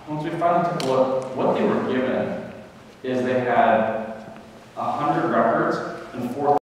once we finally took a look, what they were given is they had 100 records and 4